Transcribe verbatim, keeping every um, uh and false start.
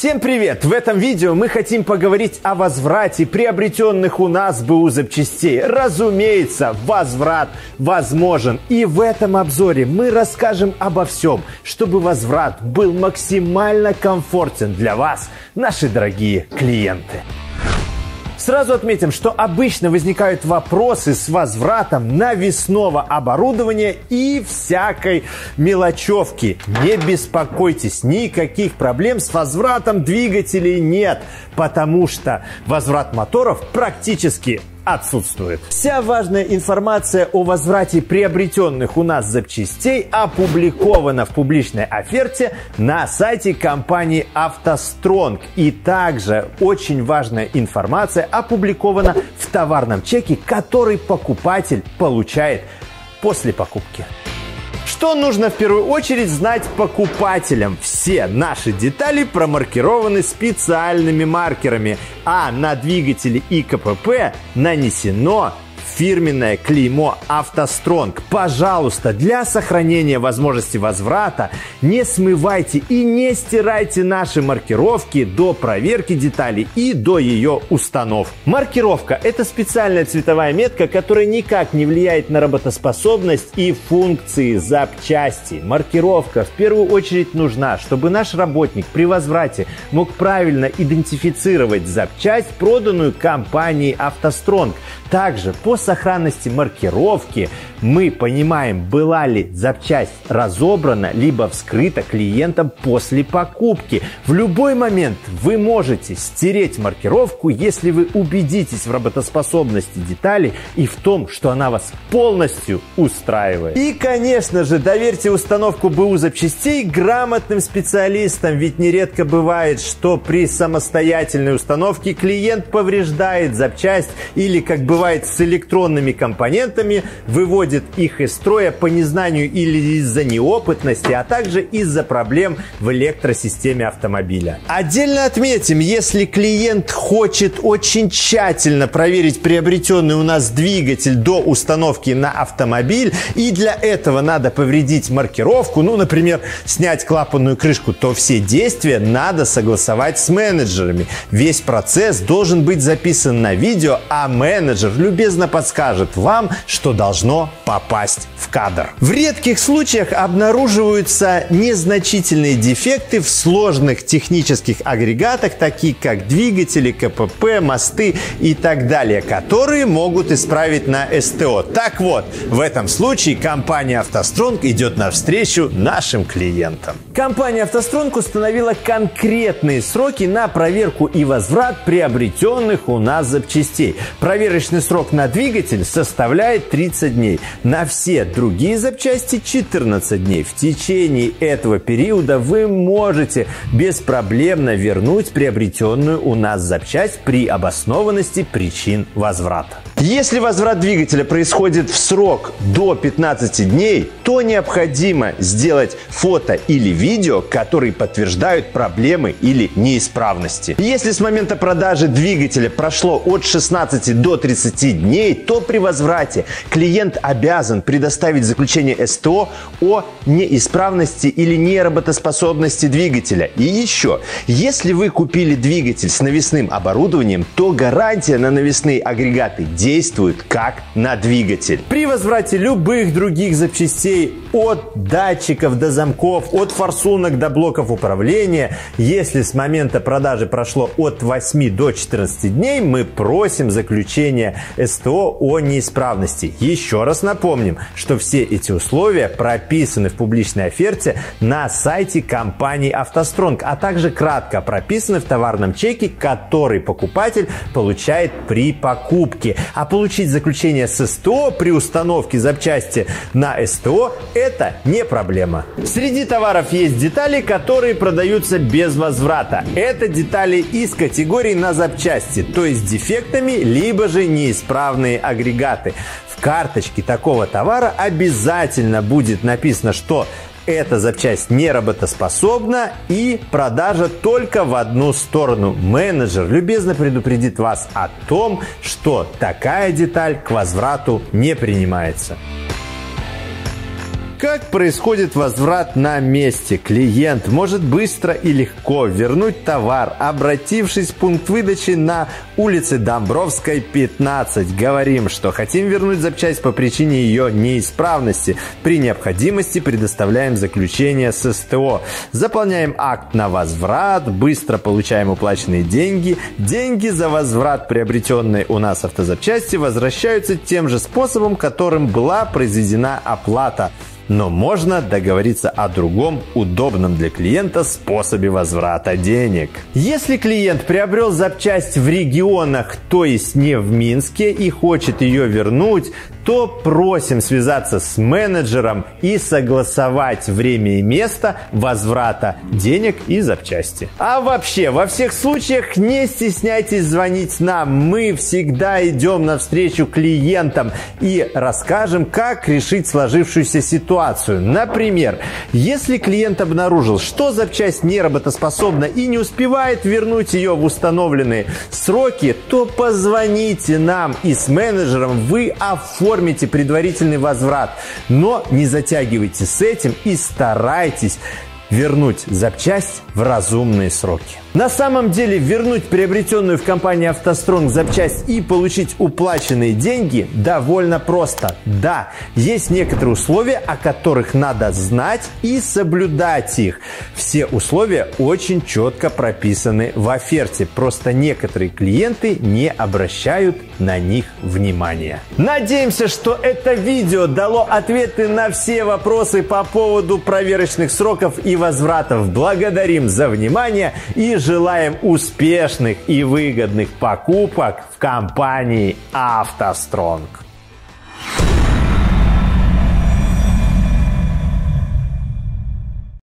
Всем привет! В этом видео мы хотим поговорить о возврате приобретенных у нас БУ запчастей. Разумеется, возврат возможен. И в этом обзоре мы расскажем обо всем, чтобы возврат был максимально комфортен для вас, наши дорогие клиенты. Сразу отметим, что обычно возникают вопросы с возвратом навесного оборудования и всякой мелочевки. Не беспокойтесь, никаких проблем с возвратом двигателей нет, потому что возврат моторов практически отсутствует. Вся важная информация о возврате приобретенных у нас запчастей опубликована в публичной оферте на сайте компании «АвтоСтронг». И также очень важная информация опубликована в товарном чеке, который покупатель получает после покупки. Что нужно в первую очередь знать покупателям? Все наши детали промаркированы специальными маркерами, а на двигателе и КПП нанесено фирменное клеймо «АвтоСтронг». Пожалуйста, для сохранения возможности возврата не смывайте и не стирайте наши маркировки до проверки деталей и до ее установки. Маркировка – это специальная цветовая метка, которая никак не влияет на работоспособность и функции запчасти. Маркировка в первую очередь нужна, чтобы наш работник при возврате мог правильно идентифицировать запчасть, проданную компанией «АвтоСтронг». Также по сохранности маркировки мы понимаем, была ли запчасть разобрана либо вскрыта клиентом после покупки. В любой момент вы можете стереть маркировку, если вы убедитесь в работоспособности детали и в том, что она вас полностью устраивает. И, конечно же, доверьте установку БУ запчастей грамотным специалистам, ведь нередко бывает, что при самостоятельной установке клиент повреждает запчасть или, как бывает с электронными компонентами, выводит их из строя по незнанию или из-за неопытности, а также из-за проблем в электросистеме автомобиля. Отдельно отметим, если клиент хочет очень тщательно проверить приобретенный у нас двигатель до установки на автомобиль, и для этого надо повредить маркировку, ну, например, снять клапанную крышку, то все действия надо согласовать с менеджерами. Весь процесс должен быть записан на видео, а менеджер любезно подскажет вам, что должно попасть в кадр. В редких случаях обнаруживаются незначительные дефекты в сложных технических агрегатах, такие как двигатели, КПП, мосты и так далее, которые могут исправить на СТО. Так вот, в этом случае компания «АвтоСтронг» идет навстречу нашим клиентам. Компания «АвтоСтронг» установила конкретные сроки на проверку и возврат приобретенных у нас запчастей. Проверочный срок на двигатель составляет тридцать дней, на все другие запчасти четырнадцать дней. В течение этого периода вы можете беспроблемно вернуть приобретенную у нас запчасть при обоснованности причин возврата. Если возврат двигателя происходит в срок до пятнадцати дней, то необходимо сделать фото или видео, которые подтверждают проблемы или неисправности. Если с момента продажи двигателя прошло от шестнадцати до тридцати дней, то при возврате клиент обязан предоставить заключение СТО о неисправности или неработоспособности двигателя. И еще, если вы купили двигатель с навесным оборудованием, то гарантия на навесные агрегаты действует действует как на двигатель. При возврате любых других запчастей, от датчиков до замков, от форсунок до блоков управления, если с момента продажи прошло от восьми до четырнадцати дней, мы просим заключение СТО о неисправности. Еще раз напомним, что все эти условия прописаны в публичной оферте на сайте компании «АвтоСтронг», а также кратко прописаны в товарном чеке, который покупатель получает при покупке. А получить заключение с СТО при установке запчасти на СТО – это не проблема. Среди товаров есть детали, которые продаются без возврата. Это детали из категории на запчасти, то есть с дефектами, либо же неисправные агрегаты. В карточке такого товара обязательно будет написано, что эта запчасть не работоспособна и продажа только в одну сторону. Менеджер любезно предупредит вас о том, что такая деталь к возврату не принимается. Как происходит возврат на месте? Клиент может быстро и легко вернуть товар, обратившись в пункт выдачи на улице Домбровской, пятнадцать. Говорим, что хотим вернуть запчасть по причине ее неисправности. При необходимости предоставляем заключение с эс тэ о. Заполняем акт на возврат, быстро получаем уплаченные деньги. Деньги за возврат приобретенной у нас автозапчасти возвращаются тем же способом, которым была произведена оплата. Но можно договориться о другом, удобном для клиента способе возврата денег. Если клиент приобрел запчасть в регионах, то есть не в Минске, и хочет ее вернуть, то просим связаться с менеджером и согласовать время и место возврата денег и запчасти. А вообще, во всех случаях не стесняйтесь звонить нам. Мы всегда идем навстречу клиентам и расскажем, как решить сложившуюся ситуацию. Например, если клиент обнаружил, что запчасть не работоспособна и не успевает вернуть ее в установленные сроки, то позвоните нам, и с менеджером вы оформите Оформите предварительный возврат, но не затягивайте с этим и старайтесь вернуть запчасть в разумные сроки. На самом деле вернуть приобретенную в компании «АвтоСтронг» запчасть и получить уплаченные деньги довольно просто. Да, есть некоторые условия, о которых надо знать и соблюдать их. Все условия очень четко прописаны в оферте, просто некоторые клиенты не обращают на них внимания. Надеемся, что это видео дало ответы на все вопросы по поводу проверочных сроков и возвратов. Благодарим за внимание и желаем успешных и выгодных покупок в компании «АвтоСтронг».